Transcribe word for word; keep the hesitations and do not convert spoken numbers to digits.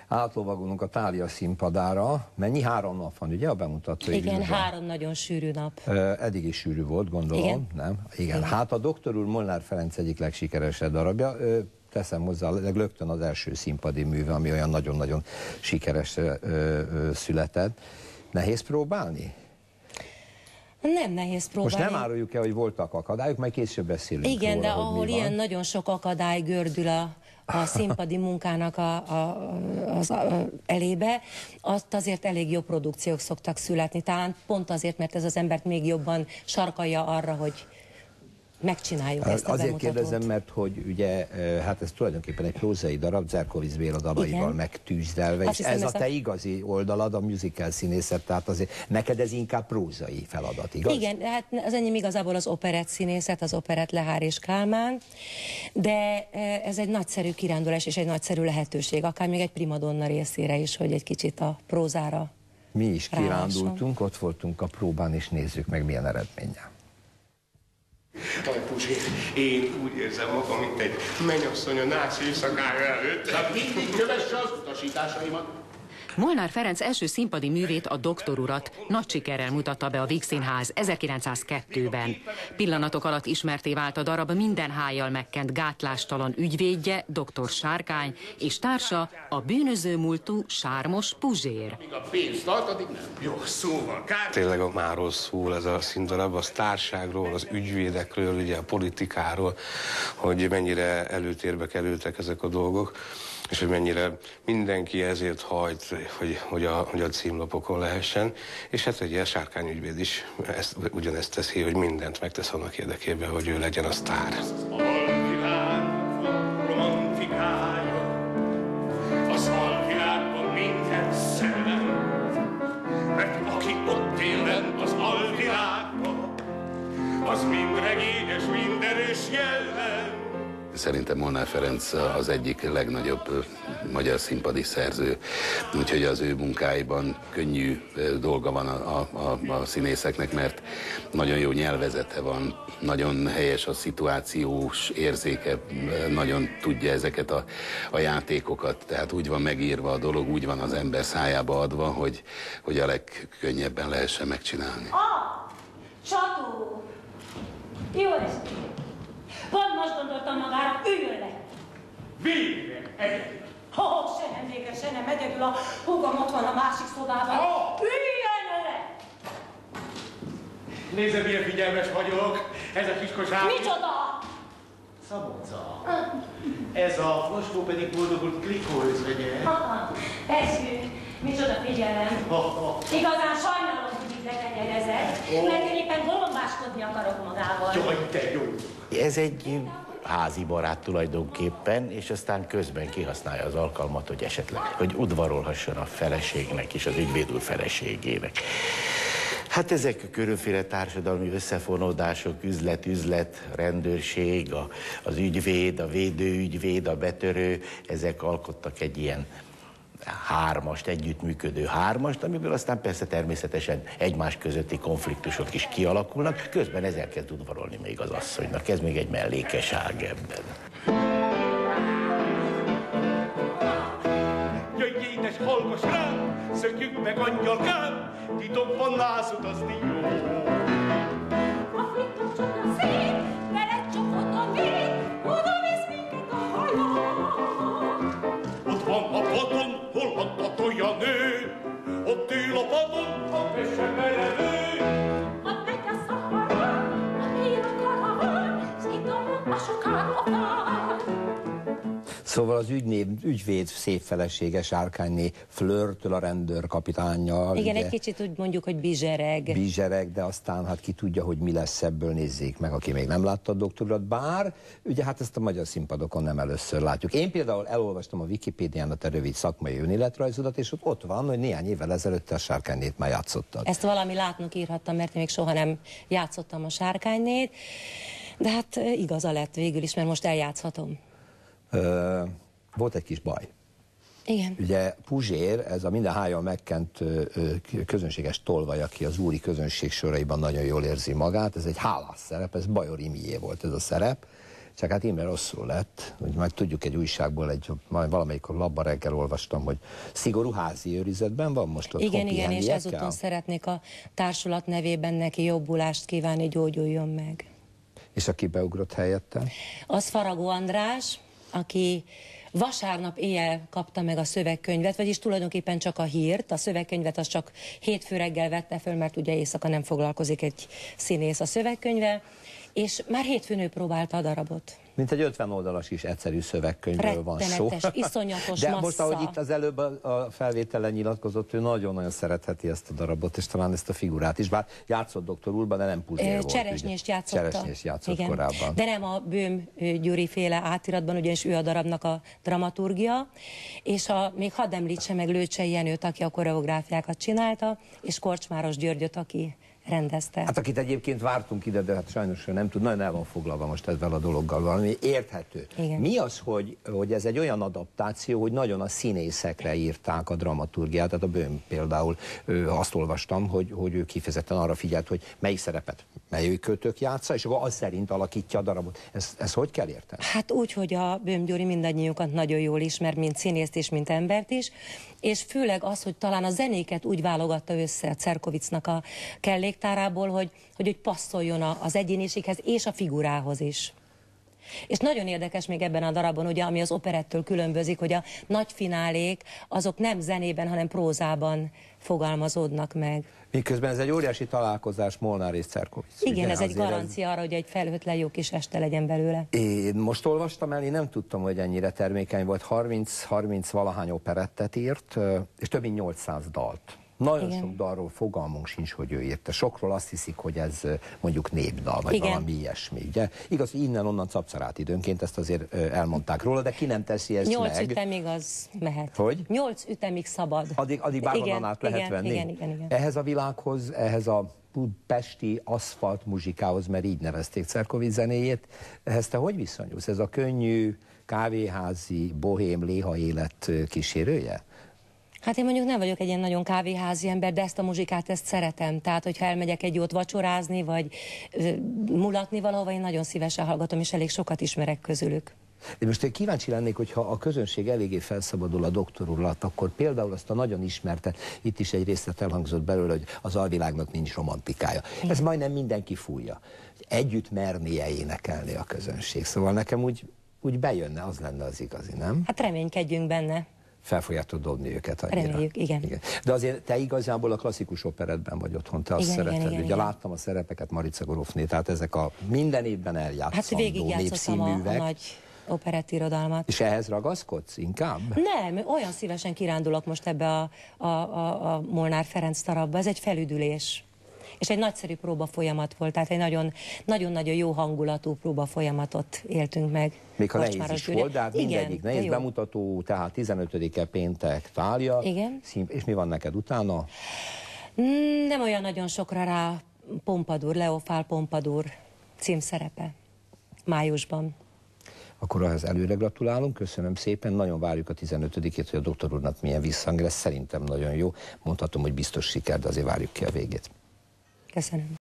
átlovagolunk a Thália színpadára. Mennyi? Három nap van, ugye, a bemutató? Igen, három nagyon sűrű nap. Eddig is sűrű volt, gondolom, Igen. nem? Igen. Igen. Hát a Doktor úr Molnár Ferenc egyik legsikeresebb darabja. Teszem hozzá, rögtön az első színpadi műve, ami olyan nagyon-nagyon sikeres született. Nehéz próbálni? Nem nehéz próbálni. Most nem áruljuk el, hogy voltak akadályok, majd később beszélünk Igen, róla, de ahol ilyen van. nagyon sok akadály gördül a, a színpadi munkának a, a, az a, elébe, azt azért elég jó produkciók szoktak születni. Talán pont azért, mert ez az embert még jobban sarkalja arra, hogy megcsináljuk ezt a Azért bemutatót. kérdezem, mert hogy ugye, hát ez tulajdonképpen egy prózai darab, Zerkovics Béla dalaival Igen. megtűzdelve, Azt és hiszem, ez a ez te a... igazi oldalad, a musical színészet, tehát azért neked ez inkább prózai feladat, igaz? Igen, hát az enyém igazából az operett színészet, az operett Lehár és Kálmán, de ez egy nagyszerű kirándulás és egy nagyszerű lehetőség, akár még egy primadonna részére is, hogy egy kicsit a prózára Mi is rálásson. kirándultunk, ott voltunk a próbán, és nézzük meg, milyen eredménnyel. Tajpuzsi, én úgy érzem magam, mint egy mennyasszony a nász éjszakára előtt. Hát mindig kövesse az utasításaimat. Molnár Ferenc első színpadi művét, a Doktor urat nagy sikerrel mutatta be a Víg Színház ezerkilencszázkettőben. Pillanatok alatt ismerté vált a darab minden hájjal megkent gátlástalan ügyvédje, doktor Sárkány, és társa a bűnöző múltú sármos Puzsér. Míg a pénzt tart, addig nem. Jó, szóval kár... Tényleg a máról szól ez a színdarab, a sztárságról, az ügyvédekről, ugye a politikáról, hogy mennyire előtérbe kerültek ezek a dolgok, és hogy mennyire mindenki ezért hajt, hogy, hogy, a, hogy a címlapokon lehessen. És hát egy ilyen Sárkány ügyvéd is ezt, ugyanezt teszi, hogy mindent megtesz annak érdekében, hogy ő legyen a sztár. Az alvilág romantikája, az alvilágban minden szellem, mert aki ott él lent az alvilágban, az mind regényes, mind erős jellem. Szerintem Molnár Ferenc az egyik legnagyobb magyar színpadi szerző, úgyhogy az ő munkáiban könnyű dolga van a, a, a színészeknek, mert nagyon jó nyelvezete van, nagyon helyes a szituációs érzéke, nagyon tudja ezeket a, a játékokat, tehát úgy van megírva a dolog, úgy van az ember szájába adva, hogy, hogy a legkönnyebben lehessen megcsinálni. Ah! Csató! Jó estét! Pont most gondoltam magára, üljön le! Végre! Egyedül! Ó, oh, se nem végre, se nem egyedül, a húgom ott van a másik szobában. Oh! Üljön le! Nézd, milyen figyelmes vagyok! Ez a kiskosár... Micsoda? Szabonca. Ez a Fosó pedig boldogult klikóözvegye. Ez ő. Micsoda figyelem. Igazán sajnálom, hogy így letenyerezett, mert én éppen golombáskodni akarok magával. Jaj, te jó! Ez egy házi barát tulajdonképpen, és aztán közben kihasználja az alkalmat, hogy esetleg, hogy udvarolhasson a feleségnek és az ügyvéd úr feleségének. Hát ezek a különféle társadalmi összefonódások, üzlet-üzlet, rendőrség, a, az ügyvéd, a védőügyvéd, a betörő, ezek alkottak egy ilyen hármast, együttműködő hármast, amiből aztán persze természetesen egymás közötti konfliktusok is kialakulnak, közben ez elkezd udvarolni még az asszonynak, ez még egy mellékeság ebben. Jöjj édes, hallgass rám, szökjünk meg angyalkám, titokban lázutazni jó. A flintos csodra szép, veled csapott a vég, oda visz minket a hajó. Ott van a padon, hol ott a tojanő, ott ül a padon, a pesemelevő. Ott megy a szahara, ott él a karaván, s itt a a sokán a fán. Szóval az ügynév, ügyvéd szép felesége Sárkányné flörtöl a rendőrkapitánnyal. Igen, ugye, egy kicsit úgy mondjuk, hogy bizsereg. Bizsereg, de aztán hát ki tudja, hogy mi lesz ebből, nézzék meg, aki még nem látta a Doktor urat, bár ugye hát ezt a magyar színpadokon nem először látjuk. Én például elolvastam a Wikipédián a te rövid szakmai önéletrajzodat, és ott, ott van, hogy néhány évvel ezelőtt a Sárkánynét már játszottad. Ezt valami látnunk írhattam, mert én még soha nem játszottam a Sárkánynét, de hát igaza lett végül is, mert most eljátszhatom. Ö, volt egy kis baj. Igen. Ugye Puzsér, ez a minden hájon megkent ö, ö, közönséges tolvaj, aki az úri közönség soraiban nagyon jól érzi magát, ez egy hálás szerep, ez Bajor Imijé volt ez a szerep, Csak hát Imre rosszul lett, hogy meg tudjuk egy újságból, egy, majd valamelyik labba reggel olvastam, hogy szigorú házi őrizetben van most ott. Igen, igen, és ezúton szeretnék a társulat nevében neki jobbulást kívánni, gyógyuljon meg. És aki beugrott helyette? Az Faragó András, aki vasárnap éjjel kapta meg a szövegkönyvet, vagyis tulajdonképpen csak a hírt, a szövegkönyvet az csak hétfő reggel vette föl, mert ugye éjszaka nem foglalkozik egy színész a szövegkönyvvel, és már hétfőn ő próbálta a darabot. Mint egy ötven oldalas is egyszerű szövegkönyvről van szó. Iszonyatos De massza. most, ahogy itt az előbb a felvételen nyilatkozott, ő nagyon-nagyon szeretheti ezt a darabot, és talán ezt a figurát is, bár játszott doktor Ullban, de nem Puzsér volt. Cseresnyést játszotta. Cseresnyést játszott igen. korábban. De nem a Böhm Gyuri féle átiratban, ugyanis ő a darabnak a dramaturgia, és a, még hadd említse meg Lőcsei Jenőt, aki a koreográfiákat csinálta, és Korcsmáros Györgyöt, aki rendezte. Hát akit egyébként vártunk ide, de hát sajnos ő nem tud, nagyon el van foglalva most ezzel a dologgal, valami érthető. Igen. Mi az, hogy, hogy ez egy olyan adaptáció, hogy nagyon a színészekre írták a dramaturgiát, tehát a Böhm például ő, azt olvastam, hogy, hogy ő kifejezetten arra figyelt, hogy melyik szerepet melyik kötök játsza, és akkor az szerint alakítja a darabot. Ez, ez hogy kell érteni? Hát úgy, hogy a Böhm Gyuri mindannyiunkat nagyon jól ismer, mint színészt és mint embert is, és főleg az, hogy talán a zenéket úgy válogatta össze a Cerkovicnak a kelléktárából, hogy, hogy, hogy passzoljon az egyéniséghez és a figurához is. És nagyon érdekes még ebben a darabon, ugye, ami az operettől különbözik, hogy a nagy finálék azok nem zenében, hanem prózában fogalmazódnak meg. Miközben ez egy óriási találkozás, Molnár és Cerkovic. Igen, ugye, ez egy garancia ez... arra, hogy egy felhőtlen jó kis este legyen belőle. Én most olvastam el, én nem tudtam, hogy ennyire termékeny volt, harminc valahány operettet írt, és több mint nyolcszáz dalt. Nagyon Igen. sok dalról fogalmunk sincs, hogy ő írta. Sokról azt hiszik, hogy ez mondjuk népdal, vagy Igen. valami ilyesmi. Ugye? Igaz, hogy innen-onnan capszarált időnként, ezt azért elmondták róla, de ki nem teszi ezt Nyolc meg. Nyolc ütemig az mehet. Hogy? Nyolc ütemig szabad. Addig, addig bárhonnan át lehet igen, venni. Igen, igen, igen. Ehhez a világhoz, ehhez a pesti aszfalt muzsikához, mert így nevezték Cerkovic zenéjét, ehhez te hogy viszonyulsz? Ez a könnyű, kávéházi, bohém, léha élet kísérője? Hát én mondjuk nem vagyok egy ilyen nagyon kávéházi ember, de ezt a muzsikát, ezt szeretem. Tehát, hogyha elmegyek egy jót vacsorázni, vagy ö, mulatni valahova, én nagyon szívesen hallgatom, és elég sokat ismerek közülük. Én most én kíváncsi lennék, hogyha a közönség eléggé felszabadul a doktor úr alatt, akkor például azt a nagyon ismertet, itt is egy részlet elhangzott belőle, hogy az alvilágnak nincs romantikája. Igen. Ez majdnem mindenki fújja. Együtt mernie énekelni a közönség. Szóval nekem úgy, úgy bejönne, az lenne az igazi, nem? Hát reménykedjünk benne. Fel fogjátok dobni őket annyira. Reméljük, igen. igen. De azért te igazából a klasszikus operetben vagy otthon, te azt igen, szereted. Igen, igen, Ugye igen. láttam a szerepeket, Marica Gorofné, tehát ezek a minden évben eljátszandó hát végigjátszottam a, a nagy operettirodalmat. És ehhez ragaszkodsz inkább? Nem, olyan szívesen kirándulok most ebbe a, a, a, a Molnár Ferenc darabba. Ez egy felüdülés. És egy nagyszerű próba folyamat volt, tehát egy nagyon-nagyon jó hangulatú próba folyamatot éltünk meg. Még ha nehéz is volt, de hát mindegyik nehéz bemutató, tehát tizenötödike péntek Thália. Igen. Szín, és mi van neked utána? Nem olyan nagyon sokra rá Pompadour, Leofál Pompadour címszerepe májusban. Akkor ahhoz előre gratulálunk, köszönöm szépen, nagyon várjuk a tizenötödikét, hogy a doktor úrnak milyen visszhang lesz, szerintem nagyon jó. Mondhatom, hogy biztos siker, de azért várjuk ki a végét. Köszönöm.